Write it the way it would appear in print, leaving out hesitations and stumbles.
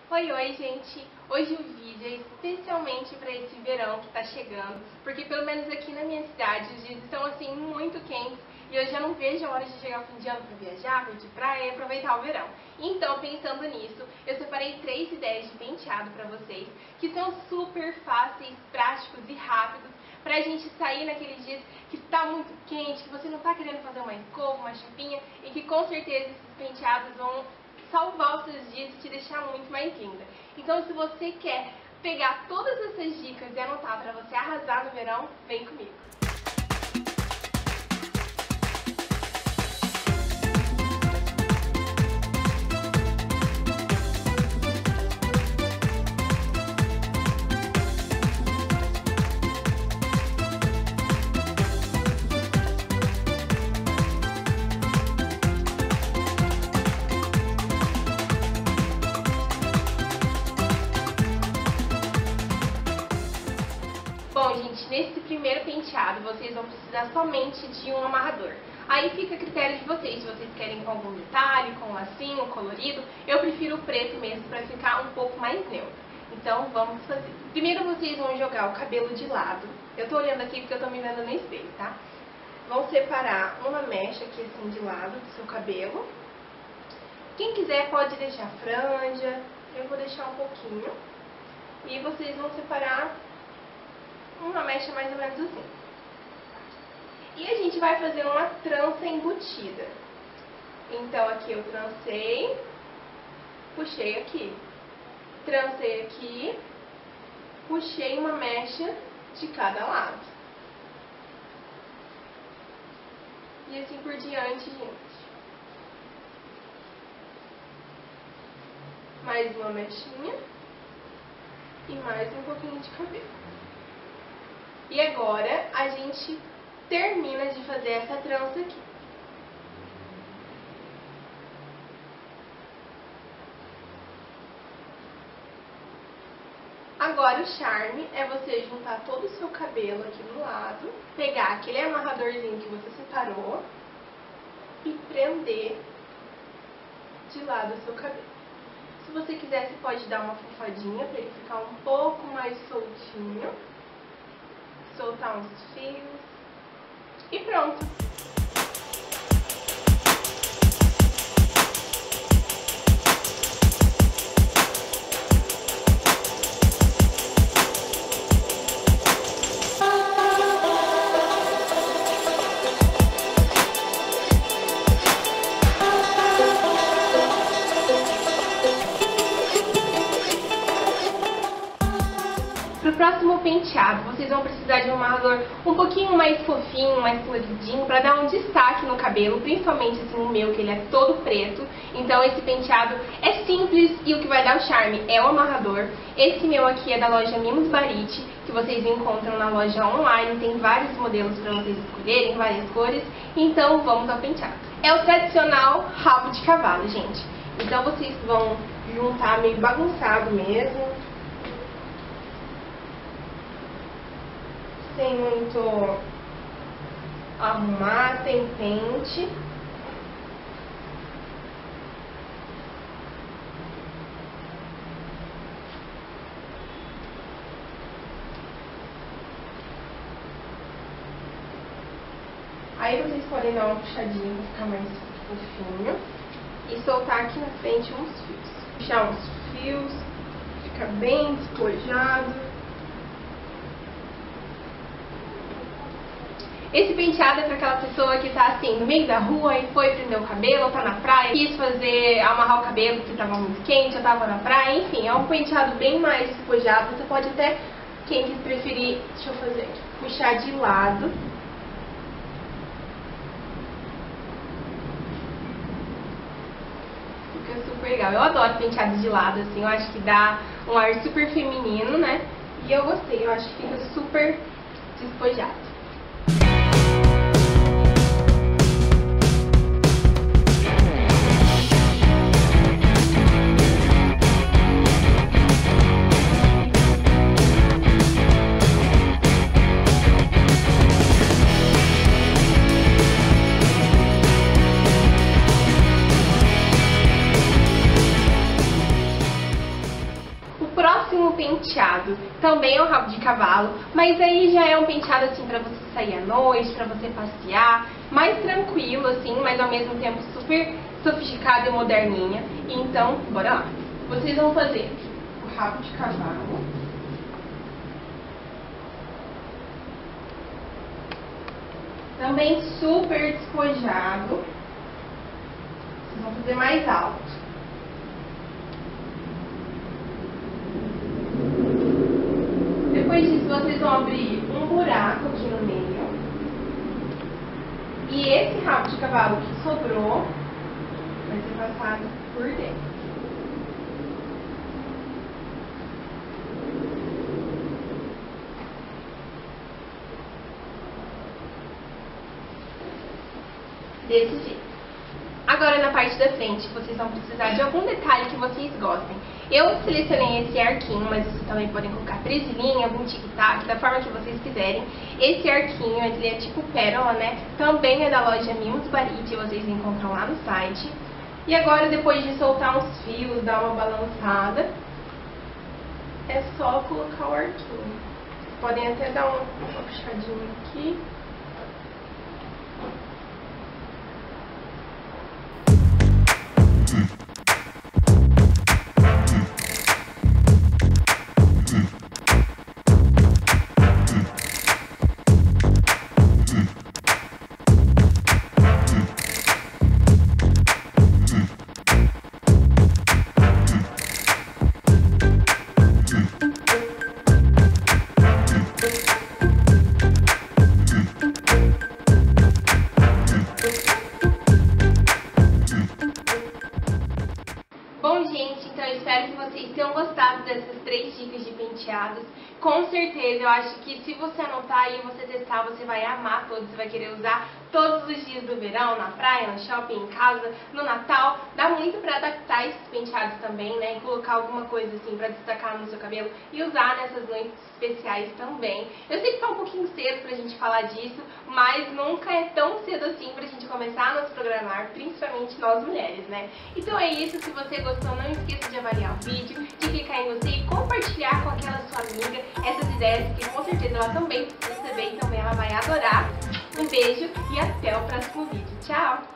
Oi, gente! Hoje o vídeo é especialmente para esse verão que está chegando, porque pelo menos aqui na minha cidade os dias estão assim muito quentes e eu já não vejo a hora de chegar o fim de ano para viajar, para ir de praia e aproveitar o verão. Então, pensando nisso, eu separei 3 ideias de penteado para vocês que são super fáceis, práticos e rápidos pra gente sair naqueles dias que tá muito quente, que você não tá querendo fazer uma escova, uma chapinha e que com certeza esses penteados vão salvar os seus dias e te deixar muito mais linda. Então, se você quer pegar todas essas dicas e anotar para você arrasar no verão, vem comigo. Bom, gente, nesse primeiro penteado vocês vão precisar somente de um amarrador. Aí fica a critério de vocês, se vocês querem com algum detalhe, com lacinho, colorido. Eu prefiro o preto mesmo para ficar um pouco mais neutro. Então vamos fazer. Primeiro vocês vão jogar o cabelo de lado. Eu tô olhando aqui porque eu tô me vendo no espelho, tá? Vão separar uma mecha aqui assim de lado do seu cabelo. Quem quiser pode deixar franja, eu vou deixar um pouquinho. E vocês vão separar uma mecha mais ou menos assim. E a gente vai fazer uma trança embutida. Então aqui eu trancei, puxei aqui. Trancei aqui, puxei uma mecha de cada lado. E assim por diante, gente. Mais uma mechinha. E mais um pouquinho de cabelo. E agora a gente termina de fazer essa trança aqui. Agora o charme é você juntar todo o seu cabelo aqui do lado, pegar aquele amarradorzinho que você separou e prender de lado o seu cabelo. Se você quiser, você pode dar uma fofadinha para ele ficar um pouco mais soltinho. Soltar uns fios e pronto! Para o próximo penteado, vocês vão precisar de um amarrador um pouquinho mais fofinho, mais coloridinho, para dar um destaque no cabelo, principalmente assim o meu, que ele é todo preto. Então esse penteado é simples e o que vai dar o charme é o amarrador. Esse meu aqui é da loja Mimos Barite, que vocês encontram na loja online, tem vários modelos para vocês escolherem, várias cores. Então vamos ao penteado. É o tradicional rabo de cavalo, gente. Então vocês vão juntar meio bagunçado mesmo, sem muito arrumar, sem pente. Aí vocês podem dar uma puxadinha para ficar mais fofinho e soltar aqui na frente uns fios. Puxar uns fios, fica bem despojado. Esse penteado é para aquela pessoa que tá assim, no meio da rua e foi prender o cabelo, ou tá na praia, quis amarrar o cabelo porque tava muito quente, ou tava na praia, enfim, é um penteado bem mais despojado. Você pode até, quem preferir, deixa eu fazer aqui, puxar de lado. Fica super legal. Eu adoro penteado de lado, assim, eu acho que dá um ar super feminino, né? E eu gostei, eu acho que fica super despojado. próximo penteado também é o rabo de cavalo, mas aí já é um penteado assim pra você sair à noite, pra você passear, mais tranquilo assim, mas ao mesmo tempo super sofisticado e moderninha. Então, bora lá. Vocês vão fazer o rabo de cavalo. Também super despojado. Vocês vão fazer mais alto. Depois disso, vocês vão abrir um buraco aqui no meio. E esse rabo de cavalo que sobrou vai ser passado por dentro. Desse jeito. Agora na parte da frente, vocês vão precisar de algum detalhe que vocês gostem. Eu selecionei esse arquinho, mas vocês também podem colocar presilhinha, algum tic-tac, da forma que vocês quiserem. Esse arquinho, ele é tipo pérola, né? Também é da loja Mimos Barite, vocês encontram lá no site. E agora, depois de soltar uns fios, dar uma balançada, é só colocar o arquinho. Podem até dar uma puxadinha aqui. Bom, gente, então eu espero que vocês tenham gostado dessas 3 dicas de penteados. Com certeza, eu acho que se você anotar e você testar, você vai amar todos, você vai querer usar todos os dias do verão, na praia, no shopping, em casa, no Natal. Dá muito pra adaptar esses penteados também, né? E colocar alguma coisa assim pra destacar no seu cabelo e usar nessas noites especiais também. Eu sei que tá um pouquinho cedo pra gente falar disso, mas nunca é tão cedo assim pra gente começar a nos programar, principalmente nós mulheres, né? Então é isso, se você gostou, não esqueça de avaliar o vídeo, de clicar em você e compartilhar com aquela sua amiga essas ideias, que com certeza ela também precisa receber e também ela vai adorar. Um beijo e até o próximo vídeo. Tchau!